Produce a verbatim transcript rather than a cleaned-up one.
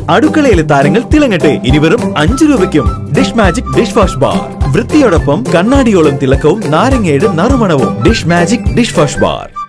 അടുക്കളയിലെ താരങ്ങൾ തിളങ്ങട്ടെ ഇനി വെറും അഞ്ചു രൂപയ്ക്കും. Dish magic dish wash bar. വൃത്തിയോടൊപ്പം കണ്ണാടിയോളം തിളക്കവും നാരങ്ങയുടെ നറുമണവും. Dish magic dish wash bar.